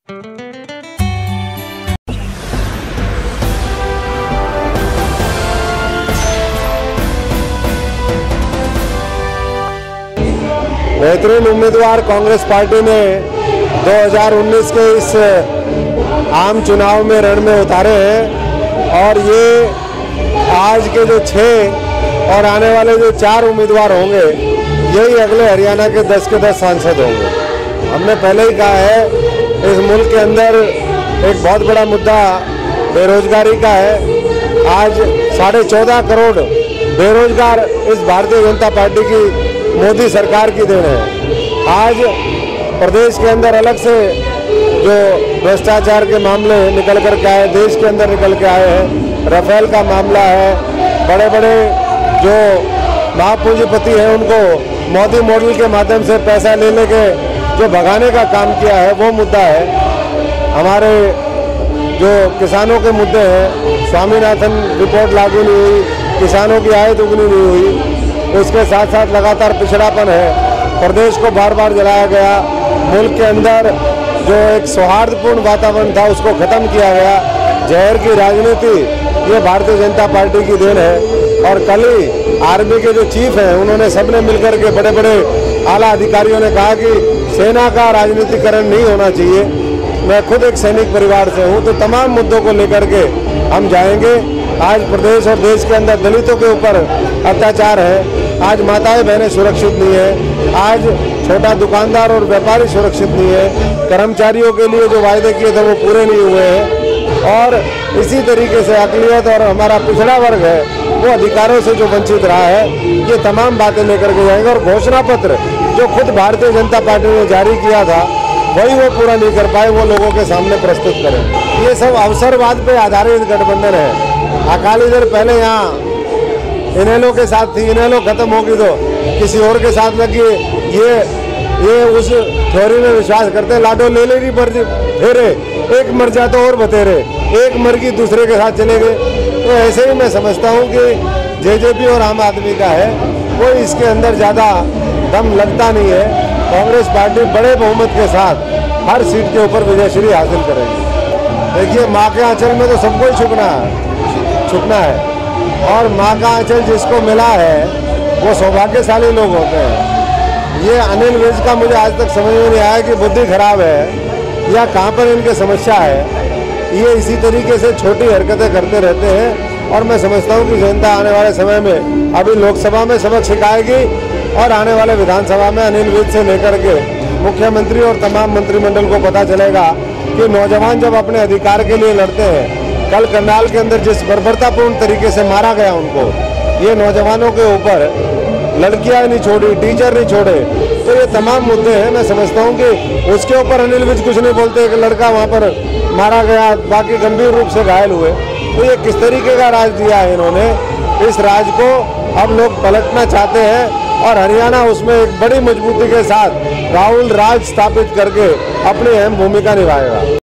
बेहतरीन उम्मीदवार कांग्रेस पार्टी ने 2019 के इस आम चुनाव में रण में उतारे हैं और ये आज के जो 6 और आने वाले जो 4 उम्मीदवार होंगे यही अगले हरियाणा के 10 के 10 सांसद होंगे। हमने पहले ही कहा है इस मुल्क के अंदर एक बहुत बड़ा मुद्दा बेरोजगारी का है। आज 14.5 करोड़ बेरोजगार इस भारतीय जनता पार्टी की मोदी सरकार की देन है। आज प्रदेश के अंदर अलग से जो भ्रष्टाचार के मामले निकल कर के आए, देश के अंदर निकल के आए हैं, राफेल का मामला है, बड़े बड़े जो महापूंजीपति हैं उनको मोदी मॉडल के माध्यम से पैसा ले लेके जो भगाने का काम किया है वो मुद्दा है। हमारे जो किसानों के मुद्दे हैं, स्वामीनाथन रिपोर्ट लागू नहीं हुई, किसानों की आय दुगनी नहीं हुई, उसके साथ साथ लगातार पिछड़ापन है, प्रदेश को बार बार जलाया गया, मुल्क के अंदर जो एक सौहार्दपूर्ण वातावरण था उसको खत्म किया गया, जहर की राजनीति ये भारतीय जनता पार्टी की देन है। और कल ही आर्मी के जो चीफ हैं उन्होंने सबने मिलकर के बड़े बड़े आला अधिकारियों ने कहा कि सेना का राजनीतिकरण नहीं होना चाहिए। मैं खुद एक सैनिक परिवार से हूँ, तो तमाम मुद्दों को लेकर के हम जाएंगे। आज प्रदेश और देश के अंदर दलितों के ऊपर अत्याचार है, आज माताएं बहनें सुरक्षित नहीं है, आज छोटा दुकानदार और व्यापारी सुरक्षित नहीं है, कर्मचारियों के लिए जो वायदे किए थे वो पूरे नहीं हुए हैं, और इसी तरीके से अक़लियत और हमारा पिछड़ा वर्ग है वो अधिकारों से जो वंचित रहा है, ये तमाम बातें लेकर के जाएंगे। और घोषणा पत्र जो खुद भारतीय जनता पार्टी ने जारी किया था वही वो पूरा नहीं कर पाए, वो लोगों के सामने प्रस्तुत करें। ये सब अवसरवाद पे आधारित गठबंधन है। अकाली दल पहले यहाँ इनेलो के साथ थी, इनेलो खत्म होगी तो किसी और के साथ लगी। ये उस थ्योरी में विश्वास करते, लाडो ले लेगी फेरे, एक मर जाए तो और बतेरे, एक मर की दूसरे के साथ चले गए। तो ऐसे ही मैं समझता हूँ कि जेजेपी और आम आदमी का है वो इसके अंदर ज़्यादा दम लगता नहीं है। कांग्रेस पार्टी बड़े बहुमत के साथ हर सीट के ऊपर विजयश्री हासिल करेगी। देखिए, माँ के आंचल में तो सबको ही छुपना है और माँ का आंचल जिसको मिला है वो सौभाग्यशाली लोग होते हैं। ये अनिल विज का मुझे आज तक समझ में नहीं आया कि बुद्धि खराब है या कहाँ पर इनकी समस्या है। ये इसी तरीके से छोटी हरकतें करते रहते हैं और मैं समझता हूँ कि जनता आने वाले समय में अभी लोकसभा में सबक सिखाएगी और आने वाले विधानसभा में अनिल विज से लेकर के मुख्यमंत्री और तमाम मंत्रिमंडल को पता चलेगा कि नौजवान जब अपने अधिकार के लिए लड़ते हैं, कल करनाल के अंदर जिस बर्बरतापूर्ण तरीके से मारा गया उनको, ये नौजवानों के ऊपर लड़कियां नहीं छोड़ी, टीचर नहीं छोड़े, तो ये तमाम मुद्दे हैं। मैं समझता हूँ कि उसके ऊपर अनिल विज कुछ नहीं बोलते। एक लड़का वहाँ पर मारा गया, बाकी गंभीर रूप से घायल हुए, तो ये किस तरीके का राज दिया है इन्होंने। इस राज को अब लोग पलटना चाहते हैं और हरियाणा उसमें एक बड़ी मजबूती के साथ राहुल राज स्थापित करके अपनी अहम भूमिका निभाएगा।